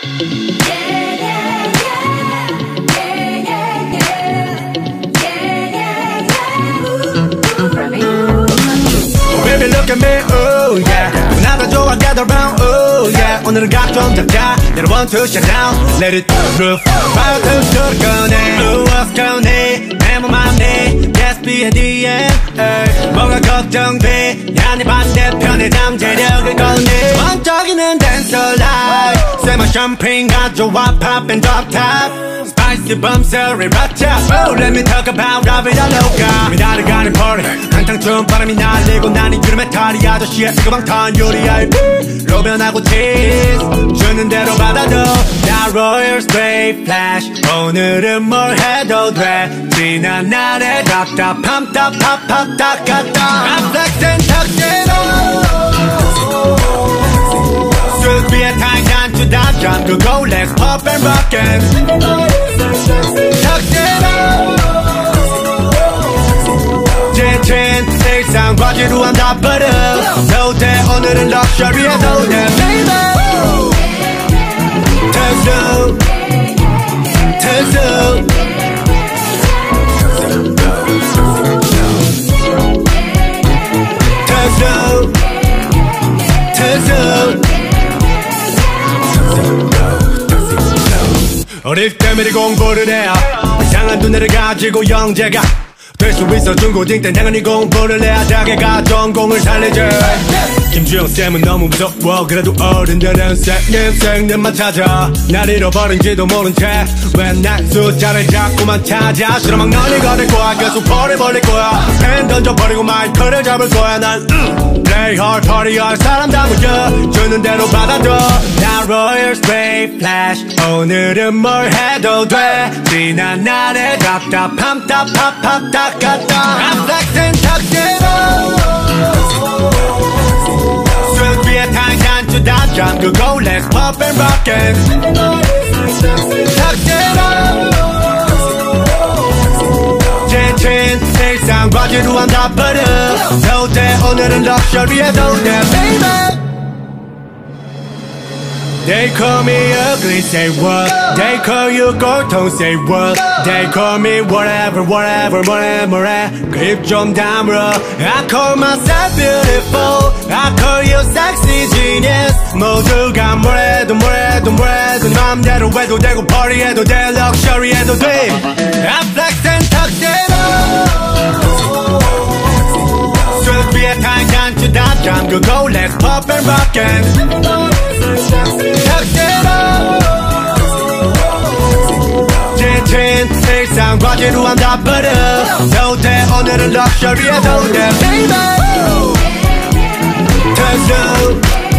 Baby look at me, oh yeah. 나도 좋아 gather round, oh yeah. 오늘은 각좀 잡자. Let it 1, 2, shut down. Let it roof. Fire to shoot 꺼내. Who else 꺼내. 내 몸 안내. Yes, be at the end. 뭐가 걱정돼. 야네 반대편에 잠재력을 꺼내. 번쩍이는 dancer life. Say my champagne 가져와 pop and drop top. Spicy bum celery racha. Oh, let me talk about 라비다 로카. 미나를 가는 party. 한탕 추운 바람이 날리고 난 이 구름의 탈이 아저씨의 뜨거방탄 요리할 로변하고 치즈 주는 대로 받아도 나 royal straight flash. 오늘은 뭘 해도 돼. 지난 날의 답답함 답답합 닦았다. I'm flexing tuxedo. 쑥 위에 타이탄 주다 잠그고 let's pop and rockin'. tuxedo. 지친 일상과 지루한 다 버려. 도대 오늘은 럭셔리의 도대 baby. 특수 특수 특수 특수. 어릴 때 미리 공부를 해야 이상한 두뇌를 가지고 영재가 될 수 있어. 중고딩 땐 당연히 공부를 해야 자기가 전공을 살리지. 김주영 쌤은 너무 무서워. 그래도 어른들은 생님만 찾아. 날 잃어버린지도 모른 채 왜 날 숫자를 자꾸만 찾아. 실험막 널리 거릴 거야. 계속 벌을 벌릴 거야. 펜 던져버리고 마이크를 잡을 거야. 난 play hard party hard. 사람 다 모여 주는 대로 받아줘. 나 royal straight flash. 오늘은 뭘 해도 돼. 지난 날의 답답함 답답합 닦았다. I'm flexing tuxedo. 쑥 위에 타이탄 주다 잠그고 let's pop and rockin'. tuxedo. 지친 일상과 지루한 다 버려. 도대 오늘은 럭셔리의 도대 baby. They call me ugly, say what? They call you gor통, say what? They call me whatever, whatever, whatever. 그입 좀 다물어. I call myself beautiful. I call you sexy genius. 모두가 뭐래도 뭐래도 뭐래도 맘대로 해도 되고 party해도 돼 럭셔리해도 돼. I'm flexing tuxedo. 쑥 위에 타이탄 주다 잠그고 let's pop and rockin'. tuxedo. 지친 일상과 지루한 다 버려. 도대 오늘은 럭셔리의 도대 baby. 특수